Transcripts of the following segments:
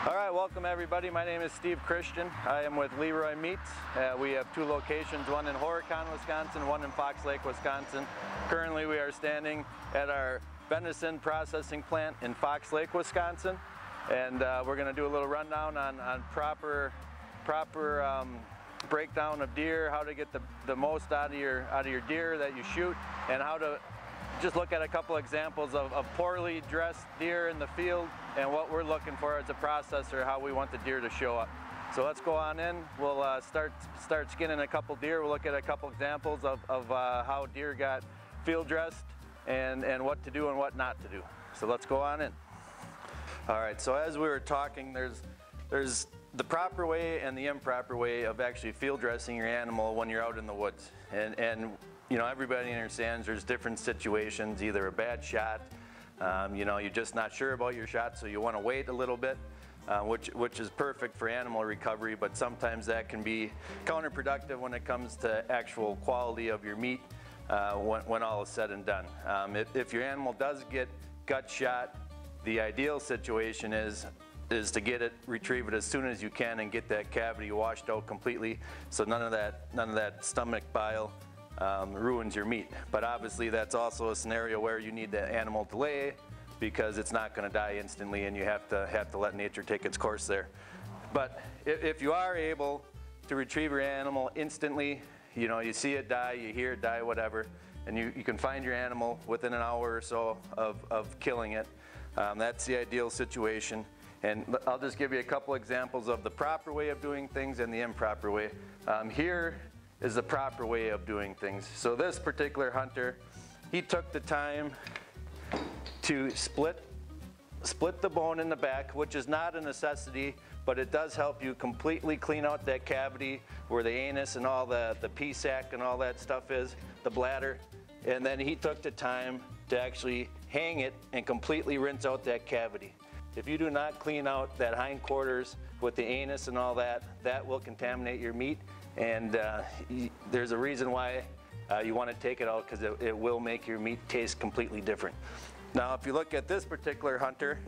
All right, welcome everybody. My name is Steve Christian. I am with Leroy Meats. We have two locations, one in Horicon, Wisconsin, one in Fox Lake, Wisconsin. Currently we are standing at our venison processing plant in Fox Lake, Wisconsin. And we're going to do a little rundown on proper breakdown of deer, how to get the most out of your deer that you shoot, and how to just look at a couple examples of poorly dressed deer in the field and what we're looking for as a processor, how we want the deer to show up. So let's go on in. We'll start skinning a couple deer. We'll look at a couple examples of how deer got field dressed and what to do and what not to do. So let's go on in. All right, so as we were talking, there's the proper way and the improper way of actually field dressing your animal when you're out in the woods. And you know, everybody understands there's different situations, either a bad shot, you know, you're just not sure about your shot, so you want to wait a little bit, which is perfect for animal recovery, but sometimes that can be counterproductive when it comes to actual quality of your meat when all is said and done. If your animal does get gut shot, the ideal situation is to get it, retrieve it as soon as you can and get that cavity washed out completely, so none of that stomach bile ruins your meat. But obviously that's also a scenario where you need the animal to lay, because it's not going to die instantly and you have to let nature take its course there. But if you are able to retrieve your animal instantly, you know, you see it die, you hear it die, whatever, and you can find your animal within an hour or so of killing it, that's the ideal situation. And I'll just give you a couple examples of the proper way of doing things and the improper way. Here is the proper way of doing things. So this particular hunter, he took the time to split the bone in the back, which is not a necessity, but it does help you completely clean out that cavity where the anus and all the pea sac and all that stuff is, the bladder. And then he took the time to actually hang it and completely rinse out that cavity. If you do not clean out that hindquarters with the anus and all that, that will contaminate your meat. And there's a reason why you want to take it out, because it will make your meat taste completely different. Now if you look at this particular hunter,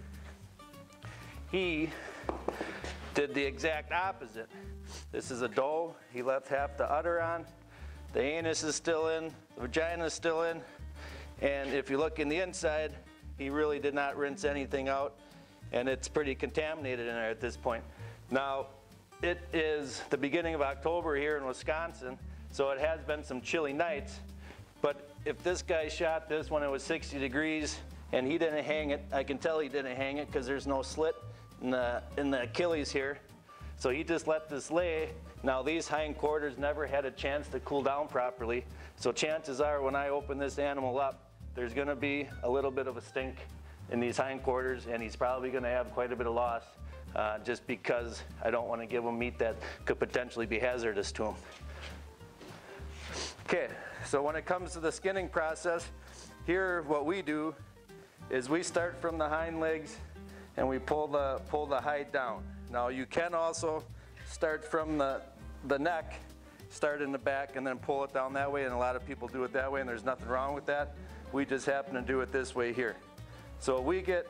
he did the exact opposite. This is a doe. He left half the udder on. The anus is still in, the vagina is still in. And if you look in the inside, he really did not rinse anything out, and it's pretty contaminated in there at this point. Now, it is the beginning of October here in Wisconsin, so it has been some chilly nights, but if this guy shot this when it was 60 degrees and he didn't hang it, I can tell he didn't hang it because there's no slit in the Achilles here. So he just let this lay. Now these hindquarters never had a chance to cool down properly, so chances are when I open this animal up, there's going to be a little bit of a stink in these hindquarters, and he's probably going to have quite a bit of loss. Just because I don't want to give them meat that could potentially be hazardous to them. Okay, so when it comes to the skinning process, here what we do is we start from the hind legs and we pull the hide down. Now you can also start from the neck, start in the back and then pull it down that way, and a lot of people do it that way and there's nothing wrong with that. We just happen to do it this way here. So we get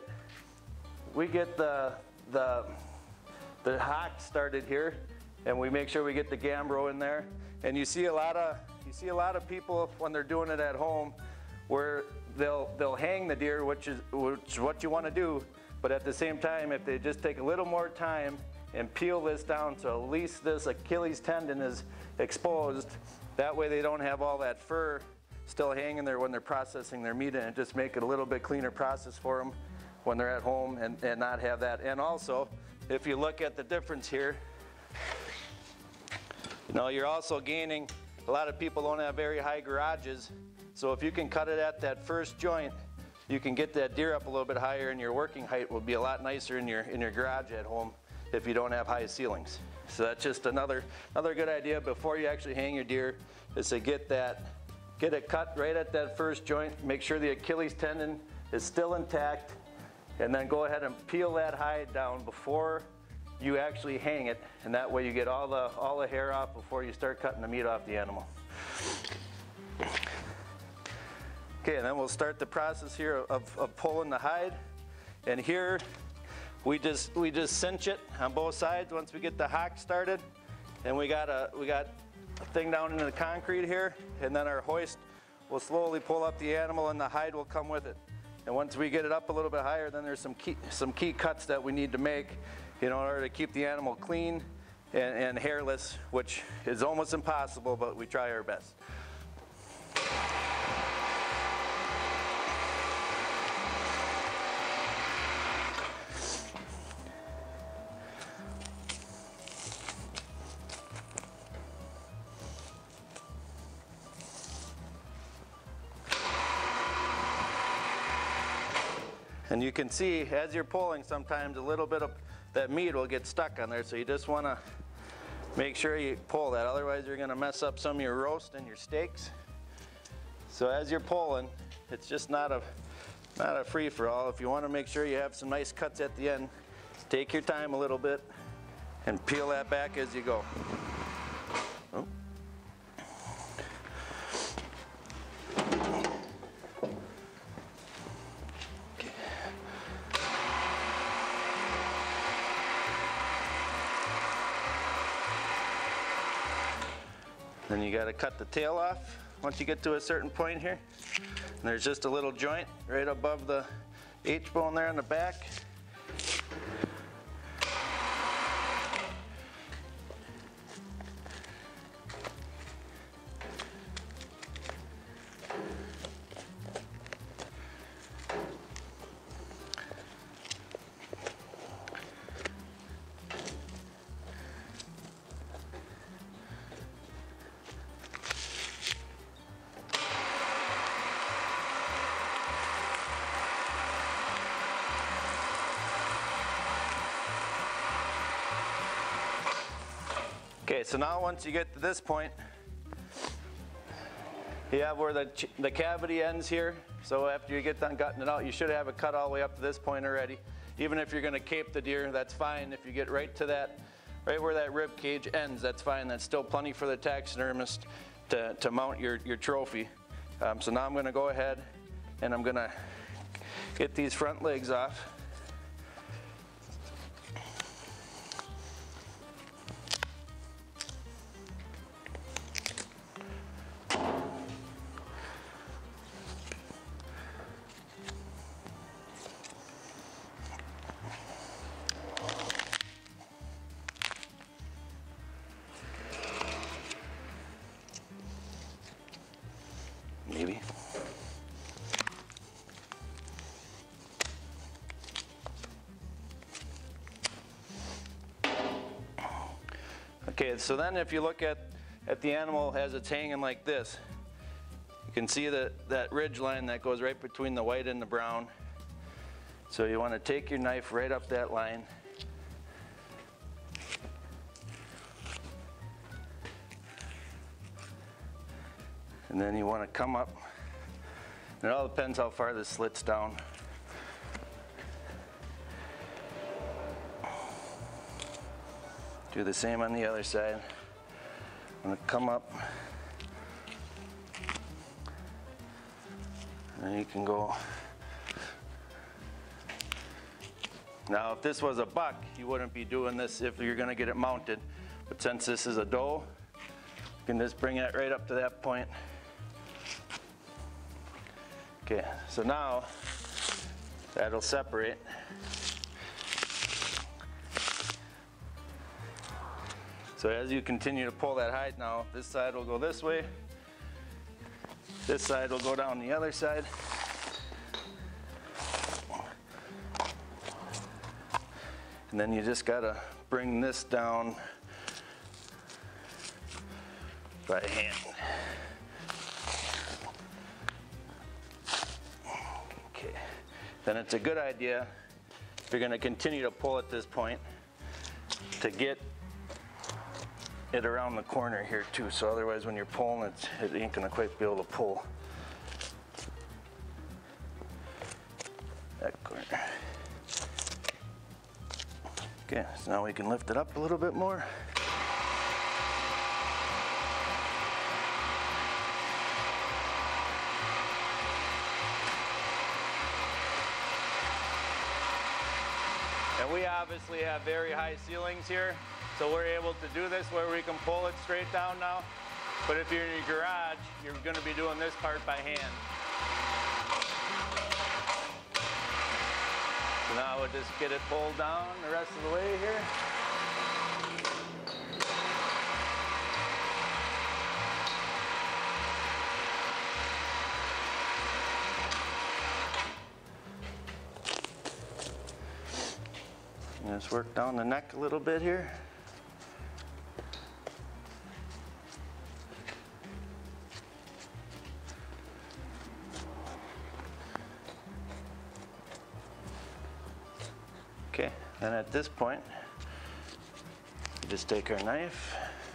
the hock started here, and we make sure we get the gambro in there. And you see a lot of people when they're doing it at home, where they'll hang the deer, which is what you want to do. But at the same time, if they just take a little more time and peel this down so at least this Achilles tendon is exposed, that way they don't have all that fur still hanging there when they're processing their meat, and just make it a little bit cleaner process for them when they're at home and not have that. And also, if you look at the difference here, you know, you're also gaining, a lot of people don't have very high garages, so if you can cut it at that first joint, you can get that deer up a little bit higher, and your working height will be a lot nicer in your garage at home if you don't have high ceilings. So that's just another good idea before you actually hang your deer, is to get it cut right at that first joint, make sure the Achilles tendon is still intact, and then go ahead and peel that hide down before you actually hang it, and that way you get all the hair off before you start cutting the meat off the animal. Okay, and then we'll start the process here of pulling the hide. And here we just cinch it on both sides once we get the hock started, and we got a thing down into the concrete here, and then our hoist will slowly pull up the animal and the hide will come with it. And once we get it up a little bit higher, then there's some key cuts that we need to make in order to keep the animal clean and hairless, which is almost impossible, but we try our best. And you can see as you're pulling, sometimes a little bit of that meat will get stuck on there, so you just want to make sure you pull that, otherwise you're going to mess up some of your roast and your steaks. So as you're pulling, it's just not a free-for-all. If you want to make sure you have some nice cuts at the end, take your time a little bit and peel that back as you go. Oh. Then you got to cut the tail off once you get to a certain point here. And there's just a little joint right above the H-bone there on the back. Okay, so now once you get to this point, you have where the cavity ends here. So after you get done cutting it out, you should have it cut all the way up to this point already. Even if you're going to cape the deer, that's fine. If you get right to that, right where that rib cage ends, that's fine. That's still plenty for the taxidermist to mount your trophy. So now I'm going to go ahead and I'm going to get these front legs off. Maybe. Okay, so then if you look at the animal as it's hanging like this, you can see that ridge line that goes right between the white and the brown. So you want to take your knife right up that line. And then you want to come up. It all depends how far this slits down. Do the same on the other side. I'm going to come up. And you can go. Now if this was a buck, you wouldn't be doing this if you're going to get it mounted. But since this is a doe, you can just bring it right up to that point. Okay, so now that'll separate. So as you continue to pull that hide now, this side will go this way. This side will go down the other side. And then you just gotta bring this down by hand. Okay. Then it's a good idea, if you're gonna continue to pull at this point, to get it around the corner here too, so otherwise when you're pulling it ain't gonna quite be able to pull that corner. Okay, so now we can lift it up a little bit more. And obviously have very high ceilings here, so we're able to do this where we can pull it straight down now. But if you're in your garage, you're going to be doing this part by hand. So now we'll just get it pulled down the rest of the way here. Just work down the neck a little bit here. Okay, then at this point, we just take our knife,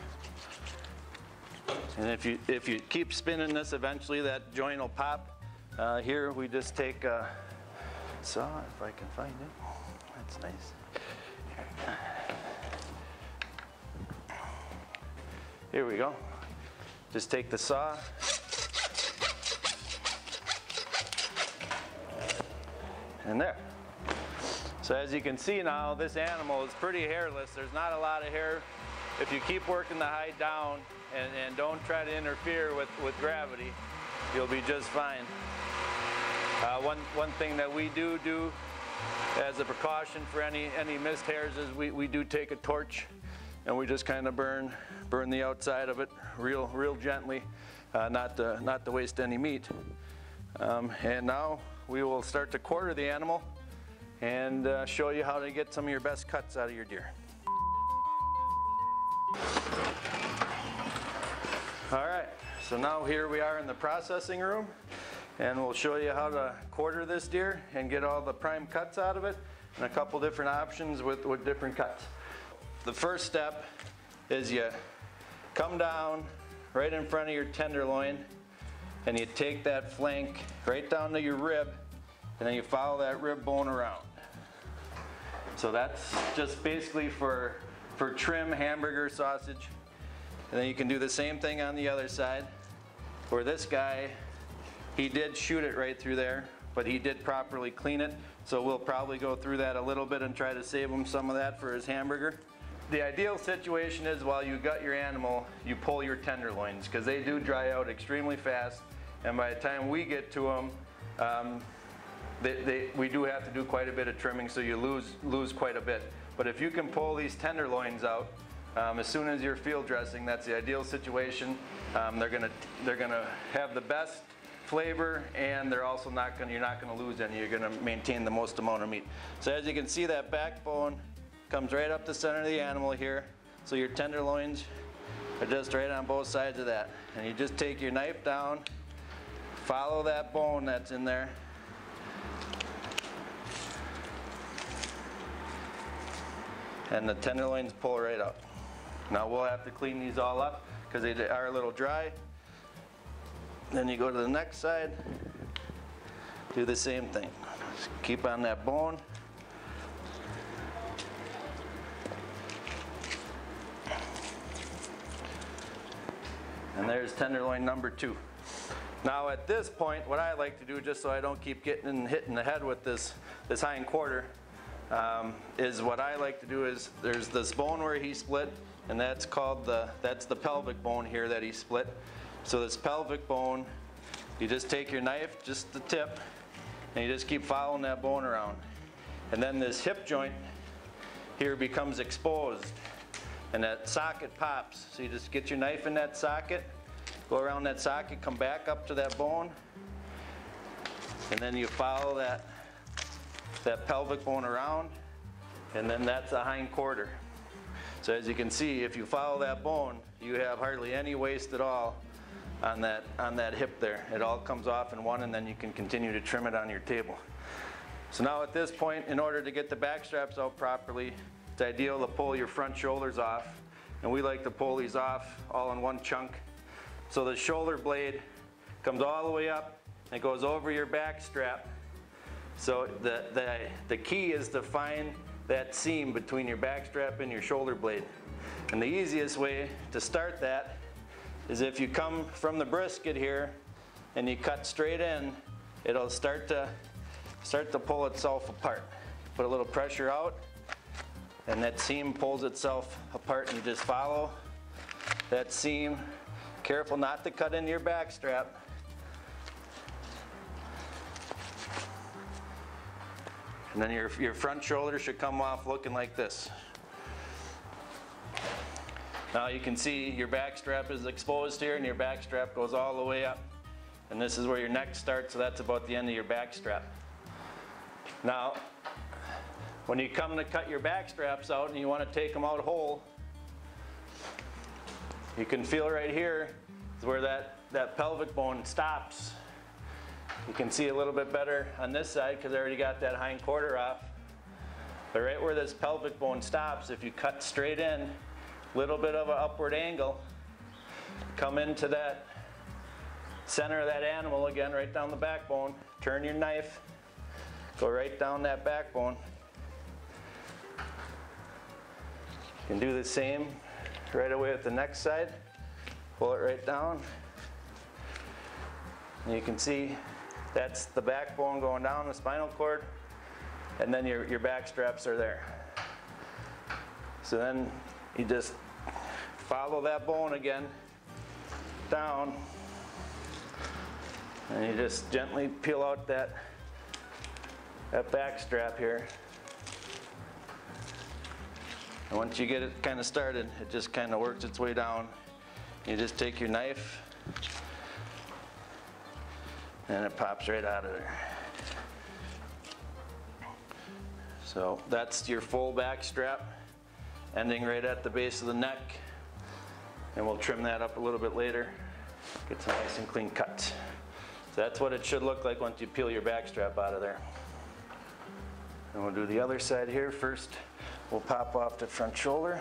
and if you keep spinning this, eventually that joint will pop. Here we just take a saw, if I can find it. That's nice. Here we go. Just take the saw. And there. So as you can see now, this animal is pretty hairless. There's not a lot of hair. If you keep working the hide down and don't try to interfere with gravity, you'll be just fine. One thing that we do as a precaution for any missed hairs is we do take a torch and we just kind of burn the outside of it real gently, not to waste any meat. And now we will start to quarter the animal and show you how to get some of your best cuts out of your deer. All right, so now here we are in the processing room, and we'll show you how to quarter this deer and get all the prime cuts out of it, and a couple different options with different cuts. The first step is you come down right in front of your tenderloin, and you take that flank right down to your rib, and then you follow that rib bone around. So that's just basically for trim, hamburger, sausage. And then you can do the same thing on the other side, where this guy, he did shoot it right through there, but he did properly clean it. So we'll probably go through that a little bit and try to save him some of that for his hamburger. The ideal situation is while you gut your animal, you pull your tenderloins, because they do dry out extremely fast. And by the time we get to them, we do have to do quite a bit of trimming, so you lose quite a bit. But if you can pull these tenderloins out as soon as you're field dressing, that's the ideal situation. They're gonna have the best flavor, and they're also you're not gonna lose any. You're gonna maintain the most amount of meat. So as you can see, that backbone comes right up the center of the animal here. So your tenderloins are just right on both sides of that. And you just take your knife down, follow that bone that's in there, and the tenderloins pull right up. Now we'll have to clean these all up because they are a little dry. Then you go to the next side, do the same thing. Just keep on that bone. And there's tenderloin number 2. Now at this point, what I like to do, just so I don't keep getting hit in the head with this hind quarter, is what I like to do is there's this bone where he split, and that's the pelvic bone here that he split. So this pelvic bone, you just take your knife, just the tip, and you just keep following that bone around. And then this hip joint here becomes exposed, and that socket pops. So you just get your knife in that socket, go around that socket, come back up to that bone, and then you follow that pelvic bone around, and then that's a hind quarter. So as you can see, if you follow that bone, you have hardly any waste at all on that hip there. It all comes off in one, and then you can continue to trim it on your table. So now at this point, in order to get the back straps out properly, it's ideal to pull your front shoulders off, and we like to pull these off all in one chunk. So the shoulder blade comes all the way up and goes over your back strap. So the key is to find that seam between your back strap and your shoulder blade. And the easiest way to start that is if you come from the brisket here and you cut straight in, it'll start to pull itself apart. Put a little pressure out, and that seam pulls itself apart, and you just follow that seam. Careful not to cut into your back strap. And then your front shoulder should come off looking like this. Now you can see your back strap is exposed here, and your back strap goes all the way up. And this is where your neck starts, so that's about the end of your back strap. Now, when you come to cut your back straps out and you want to take them out whole, you can feel right here is where that pelvic bone stops. You can see a little bit better on this side because I already got that hind quarter off. But right where this pelvic bone stops, if you cut straight in, little bit of an upward angle, come into that center of that animal again, right down the backbone, turn your knife, go right down that backbone. You can do the same right away with the next side, pull it right down, and you can see that's the backbone going down the spinal cord, and then your back straps are there. So then you just follow that bone again down, and you just gently peel out that back strap here. And once you get it kind of started, it just kind of works its way down. You just take your knife, and it pops right out of there. So that's your full back strap, ending right at the base of the neck. And we'll trim that up a little bit later, get some nice and clean cuts. So that's what it should look like once you peel your back strap out of there. And we'll do the other side here. First, we'll pop off the front shoulder.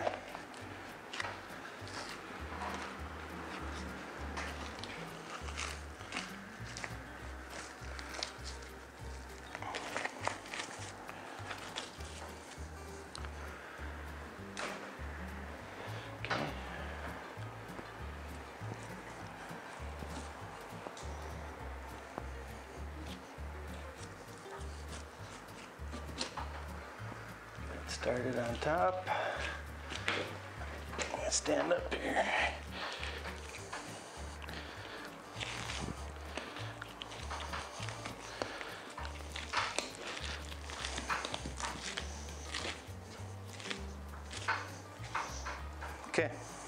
Start it on top. Stand up here. Okay.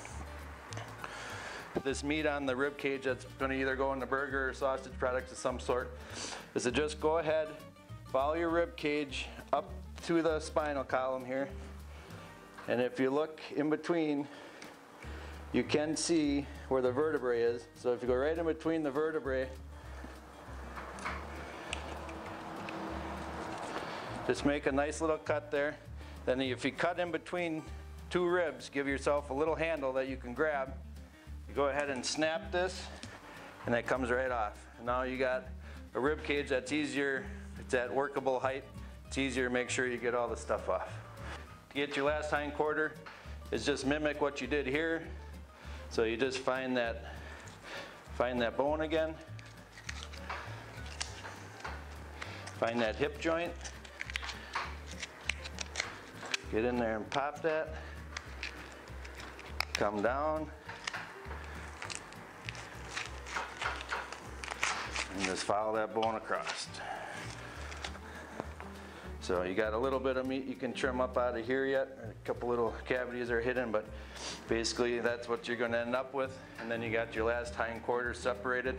This meat on the rib cage that's going to either go in the burger or sausage products of some sort is to just go ahead, follow your rib cage up to the spinal column here, and if you look in between, you can see where the vertebrae is. So if you go right in between the vertebrae, just make a nice little cut there. Then if you cut in between two ribs, give yourself a little handle that you can grab. You go ahead and snap this, and that comes right off. And now you got a rib cage that's easier, it's at workable height. It's easier to make sure you get all the stuff off. To get your last hind quarter is just mimic what you did here. So you just find that bone again. Find that hip joint. Get in there and pop that. Come down. And just follow that bone across. So you got a little bit of meat you can trim up out of here yet. A couple little cavities are hidden, but basically that's what you're going to end up with. And then you got your last hind quarter separated.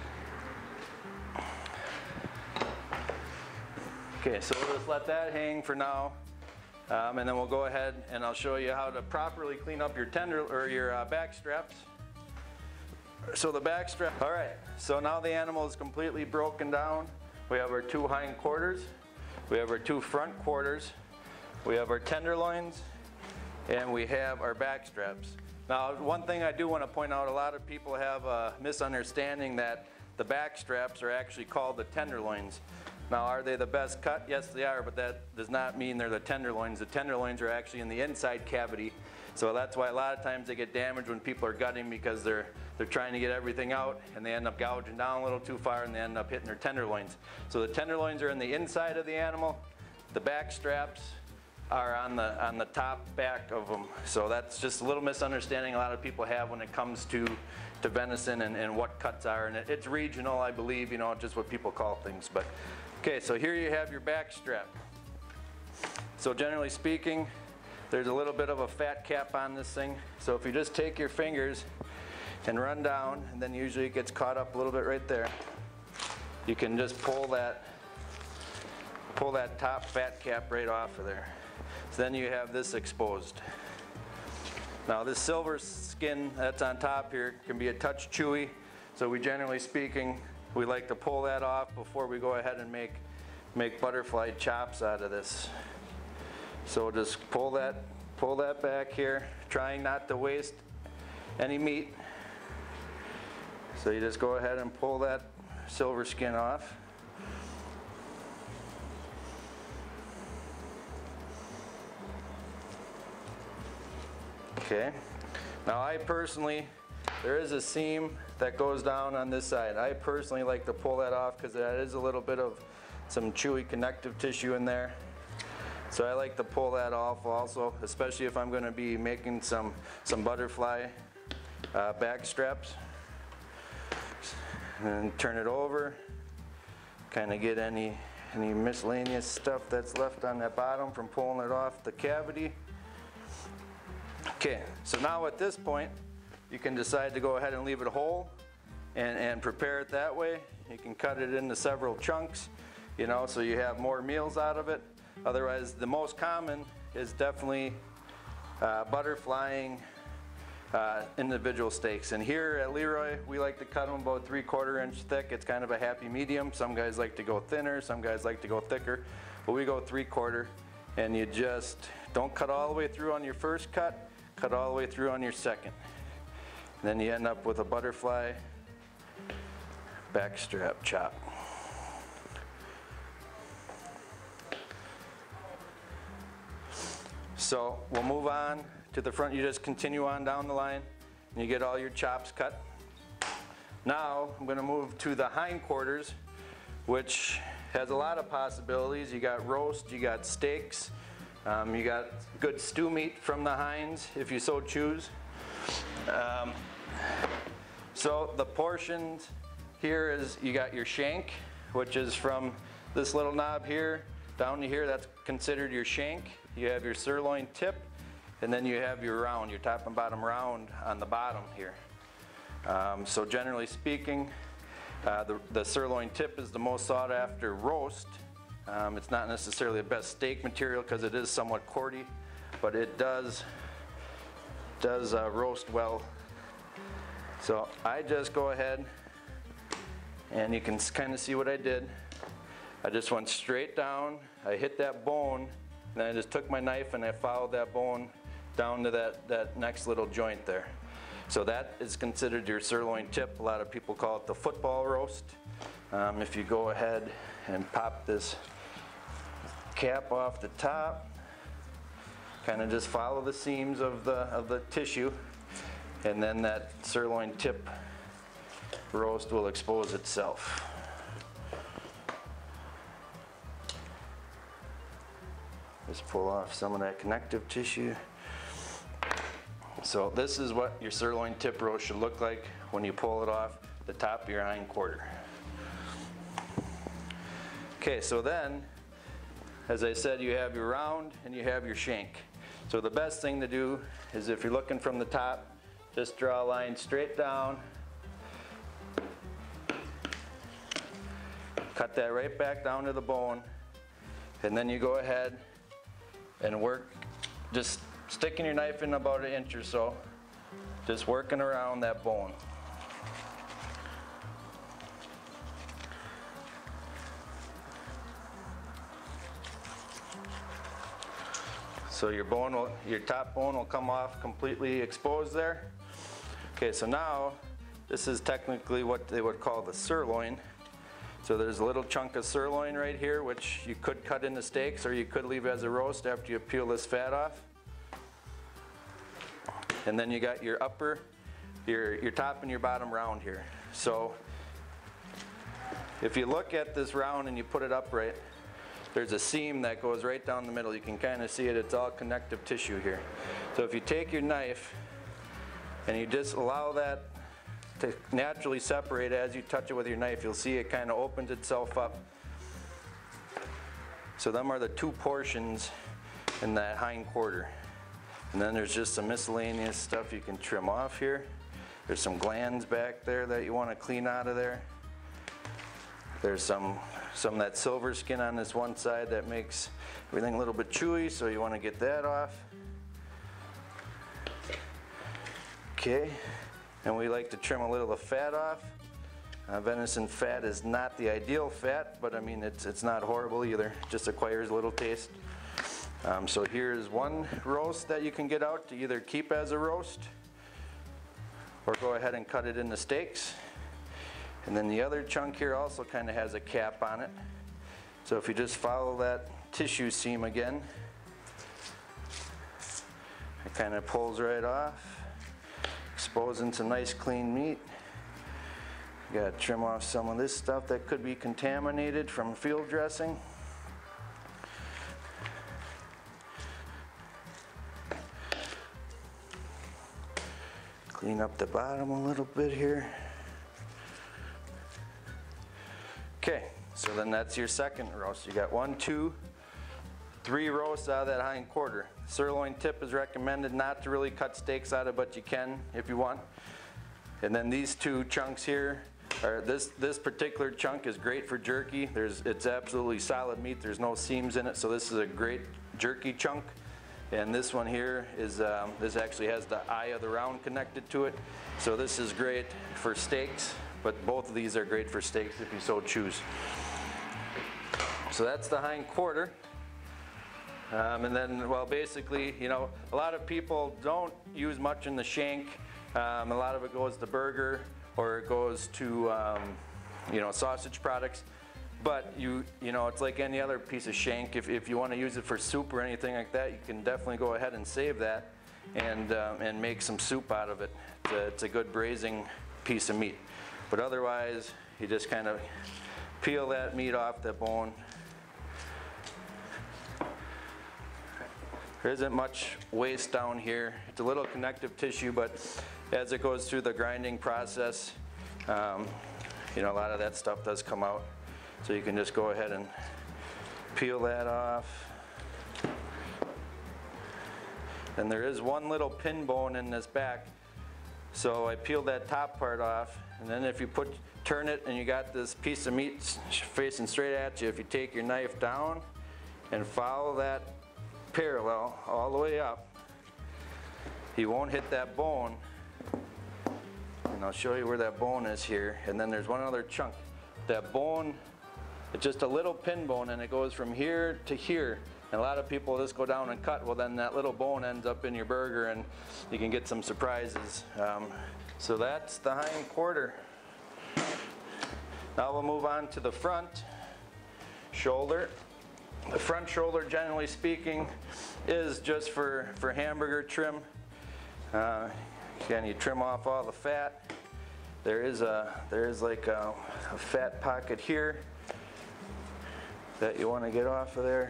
Okay, so we'll just let that hang for now. And then we'll go ahead and I'll show you how to properly clean up your back straps. So the back strap, all right, so now the animal is completely broken down. We have our two hind quarters. We have our two front quarters, we have our tenderloins, and we have our back straps. Now, one thing I do want to point out, a lot of people have a misunderstanding that the back straps are actually called the tenderloins. Now, are they the best cut? Yes, they are, but that does not mean they're the tenderloins. The tenderloins are actually in the inside cavity. So that's why a lot of times they get damaged when people are gutting, because they're trying to get everything out and they end up gouging down a little too far and they end up hitting their tenderloins. So the tenderloins are in the inside of the animal. The back straps are on the top back of them. So that's just a little misunderstanding a lot of people have when it comes to venison and what cuts are. And it's regional, I believe, you know, just what people call things. But okay, so here you have your back strap. So generally speaking, there's a little bit of a fat cap on this thing. So if you just take your fingers and run down, and then usually it gets caught up a little bit right there, you can just pull that top fat cap right off of there. So then you have this exposed. Now this silver skin that's on top here can be a touch chewy, so we generally speaking, we like to pull that off before we go ahead and make butterfly chops out of this. So just pull that back here, trying not to waste any meat. So you just go ahead and pull that silver skin off. Okay, now I personally, there is a seam that goes down on this side. I personally like to pull that off because that is a little bit of some chewy connective tissue in there. So I like to pull that off also, especially if I'm going to be making some butterfly back straps. And turn it over, kind of get any miscellaneous stuff that's left on that bottom from pulling it off the cavity. Okay, so now at this point, you can decide to go ahead and leave it whole and prepare it that way. You can cut it into several chunks, you know, so you have more meals out of it. Otherwise, the most common is definitely butterflying individual steaks. And here at Leroy, we like to cut them about 3/4 inch thick. It's kind of a happy medium. Some guys like to go thinner, some guys like to go thicker, but we go 3/4, and you just don't cut all the way through on your first cut all the way through on your second. And then you end up with a butterfly backstrap chop. So we'll move on to the front. You just continue on down the line and you get all your chops cut. Now I'm going to move to the hindquarters, which has a lot of possibilities. You got roast, you got steaks, you got good stew meat from the hinds if you so choose. So the portions here is you got your shank, which is from this little knob here down to here. That's considered your shank. You have your sirloin tip, and then you have your round, your top and bottom round on the bottom here. So generally speaking, the sirloin tip is the most sought after roast. It's not necessarily the best steak material because it is somewhat cordy, but it does roast well. So I just go ahead, and you can kind of see what I did. I just went straight down, I hit that bone, and then I just took my knife and I followed that bone down to that next little joint there. So that is considered your sirloin tip. A lot of people call it the football roast. If you go ahead and pop this cap off the top, kind of just follow the seams of the tissue, and then that sirloin tip roast will expose itself. Just pull off some of that connective tissue. So this is what your sirloin tip roast should look like when you pull it off the top of your hind quarter. Okay, so then, as I said, you have your round and you have your shank. So the best thing to do is, if you're looking from the top, just draw a line straight down, cut that right back down to the bone, and then you go ahead and work, just sticking your knife in about 1 inch or so, just working around that bone. So your top bone will come off completely exposed there. Okay, so now this is technically what they would call the sirloin. So there's a little chunk of sirloin right here, which you could cut into steaks, or you could leave as a roast after you peel this fat off. And then you got your upper, your top and your bottom round here. So if you look at this round and you put it upright, there's a seam that goes right down the middle. You can kind of see it, it's all connective tissue here. So if you take your knife and you just allow that to naturally separate as you touch it with your knife, you'll see it kind of opens itself up. So them are the two portions in that hind quarter. And then there's just some miscellaneous stuff you can trim off here. There's some glands back there that you want to clean out of there. There's some of that silver skin on this one side that makes everything a little bit chewy, so you want to get that off. Okay, and we like to trim a little of the fat off. Venison fat is not the ideal fat, but I mean it's not horrible either. It just acquires a little taste. So here's one roast that you can get out to either keep as a roast or go ahead and cut it into steaks. And then the other chunk here also kind of has a cap on it. So if you just follow that tissue seam again, it kind of pulls right off, exposing some nice clean meat. You gotta trim off some of this stuff that could be contaminated from field dressing. Clean up the bottom a little bit here. Okay, so then that's your second roast. You got 1, 2, 3 roasts out of that hind quarter. Sirloin tip is recommended not to really cut steaks out of, but you can if you want. And then these two chunks here, this particular chunk is great for jerky. It's absolutely solid meat. There's no seams in it, so this is a great jerky chunk. And this one here is, this actually has the eye of the round connected to it. So this is great for steaks, but both of these are great for steaks if you so choose. So that's the hind quarter. And then, well, basically, you know, a lot of people don't use much in the shank. A lot of it goes to burger or it goes to, you know, sausage products. But you know, it's like any other piece of shank. If you want to use it for soup or anything like that, you can definitely go ahead and save that and make some soup out of it. It's a good braising piece of meat. But otherwise, you just kind of peel that meat off the bone. There isn't much waste down here. It's a little connective tissue, but as it goes through the grinding process, you know, a lot of that stuff does come out. So you can just go ahead and peel that off. And there is one little pin bone in this back. So I peeled that top part off. And then if you turn it and you got this piece of meat facing straight at you, if you take your knife down and follow that parallel all the way up, you won't hit that bone. And I'll show you where that bone is here. And then there's one other chunk. That bone, it's just a little pin bone and it goes from here to here. And a lot of people just go down and cut. Well, then that little bone ends up in your burger and you can get some surprises. So that's the hind quarter. Now we'll move on to the front shoulder. The front shoulder, generally speaking, is just for hamburger trim. Again, you trim off all the fat. There is like a fat pocket here that you want to get off of there.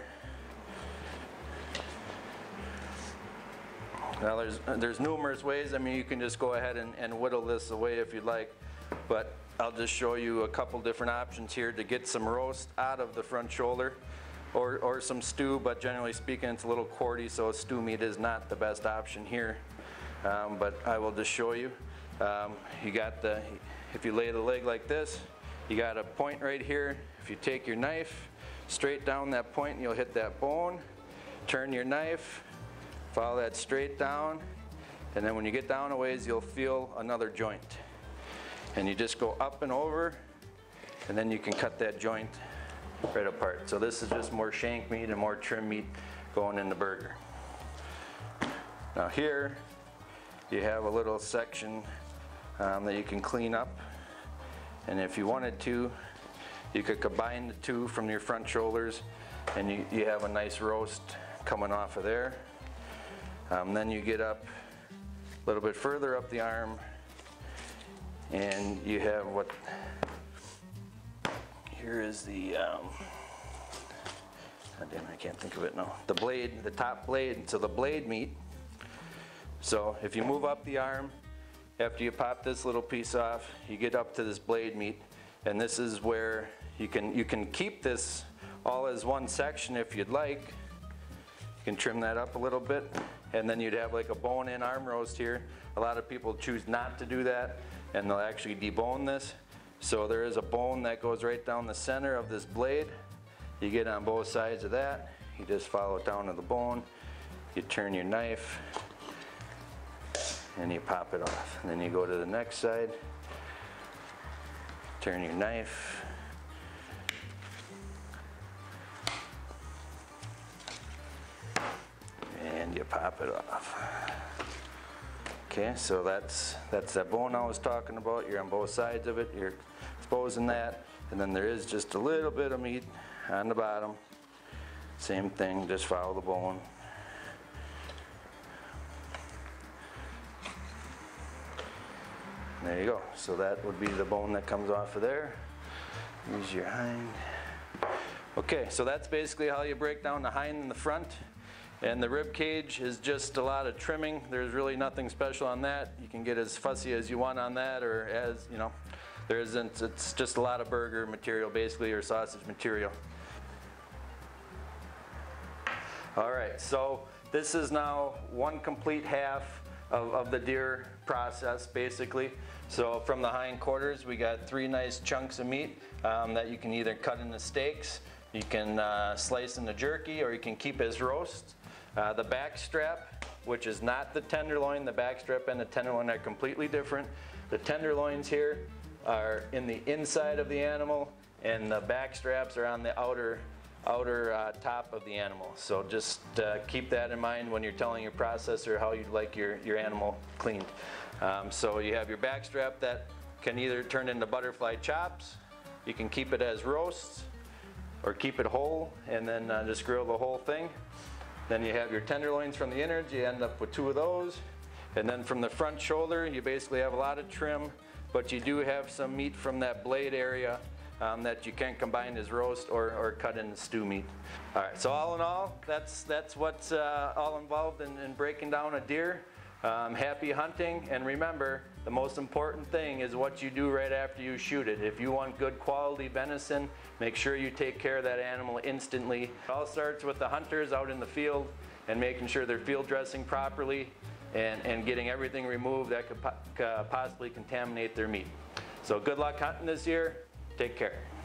Now there's numerous ways. I mean, you can just go ahead and whittle this away if you'd like, but I'll just show you a couple different options here to get some roast out of the front shoulder, or some stew, but generally speaking it's a little quarty, so stew meat is not the best option here. But I will just show you. You got if you lay the leg like this, you got a point right here. If you take your knife straight down that point, you'll hit that bone. Turn your knife, follow that straight down, and then when you get down a ways, you'll feel another joint. And you just go up and over, and then you can cut that joint right apart. So this is just more shank meat and more trim meat going in the burger. Now here, you have a little section that you can clean up, and if you wanted to, you could combine the two from your front shoulders, and you have a nice roast coming off of there. Then you get up a little bit further up the arm, and you have what here is the damn it, I can't think of it now. The blade, the top blade, so the blade meat. So if you move up the arm, after you pop this little piece off, you get up to this blade meat, and this is where you can keep this all as one section if you'd like. You can trim that up a little bit, and then you'd have like a bone-in arm roast here. A lot of people choose not to do that, and they'll actually debone this. So there is a bone that goes right down the center of this blade. You get on both sides of that, you just follow it down to the bone, you turn your knife, and you pop it off. And then you go to the next side, turn your knife, and you pop it off. Okay, so that's that bone I was talking about. You're on both sides of it, you're exposing that, and then there is just a little bit of meat on the bottom. Same thing, just follow the bone. There you go. So that would be the bone that comes off of there. Use your hind. Okay, so that's basically how you break down the hind and the front. And the rib cage is just a lot of trimming. There's really nothing special on that. You can get as fussy as you want on that, or as, you know, there isn't, it's just a lot of burger material basically, or sausage material. All right, so this is now one complete half of the deer process basically. So from the hindquarters, we got 3 nice chunks of meat that you can either cut into steaks, you can slice into jerky, or you can keep as roast. The back strap, which is not the tenderloin, the back strap and the tenderloin are completely different. The tenderloins here are in the inside of the animal, and the back straps are on the outer top of the animal. So just keep that in mind when you're telling your processor how you'd like your animal cleaned. So you have your back strap that can either turn into butterfly chops, you can keep it as roasts, or keep it whole and then just grill the whole thing. Then you have your tenderloins from the innards, you end up with 2 of those. And then from the front shoulder, you basically have a lot of trim, but you do have some meat from that blade area that you can combine as roast or cut into stew meat. All right, so all in all, that's what's all involved in breaking down a deer. Happy hunting, and remember, the most important thing is what you do right after you shoot it. If you want good quality venison, make sure you take care of that animal instantly. It all starts with the hunters out in the field and making sure they're field dressing properly and getting everything removed that could possibly contaminate their meat. So good luck hunting this year. Take care.